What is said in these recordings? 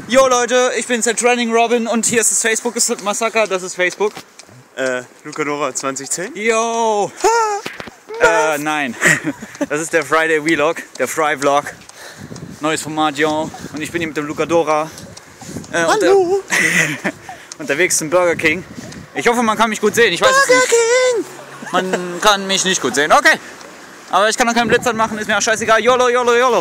Jo Leute, ich bin's, der Training Robin und hier ist das Facebook, ist das Massaker, das ist Facebook. Lucadora 2010? Jo! Nein. Das ist der Friday Vlog, der Fry Vlog. Neues Format, jo. Und ich bin hier mit dem Lucadora. Hallo! Unterwegs zum Burger King. Ich hoffe, man kann mich gut sehen. Ich weiß es nicht. King! Man kann mich nicht gut sehen. Okay. Aber ich kann noch keinen Blitz anmachen, ist mir auch scheißegal. YOLO, YOLO, YOLO.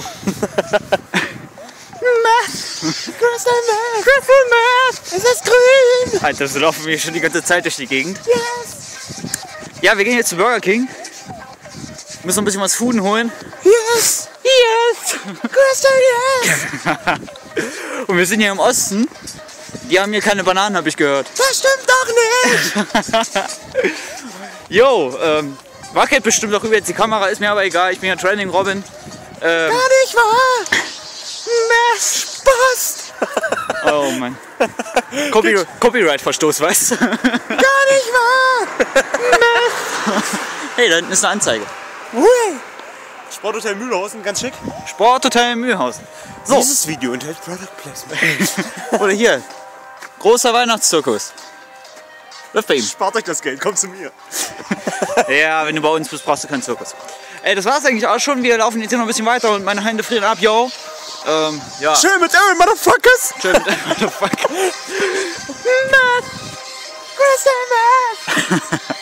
Crystal Meth! Crystal Meth! Es ist grün! Alter, so laufen wir schon die ganze Zeit durch die Gegend. Yes! Ja, wir gehen jetzt zum Burger King. Müssen noch ein bisschen was Fooden holen. Yes! Yes! Crystal Yes! Und wir sind hier im Osten. Die haben hier keine Bananen, habe ich gehört. Das stimmt doch nicht! Jo, wackelt bestimmt auch über jetzt die Kamera, ist mir aber egal. Ich bin ja Training Robin. Gar nicht wahr! Meth! Spaß! Oh Mann. Copyright-Verstoß, weißt du? Gar nicht wahr! Hey, da hinten ist eine Anzeige. Ui. Sporthotel Mühlhausen, ganz schick. Sporthotel Mühlhausen. So. Dieses Video enthält Product Placement. Oder hier. Großer Weihnachtszirkus. Läuft bei ihm. Spart euch das Geld, kommt zu mir. Ja, wenn du bei uns bist, brauchst du keinen Zirkus. Ey, das war's eigentlich auch schon. Wir laufen jetzt hier noch ein bisschen weiter und meine Hände frieren ab, yo. Ja. Chill mit Aaron, Motherfuckers! Chill mit Motherfucker. Meth! Crystal Meth!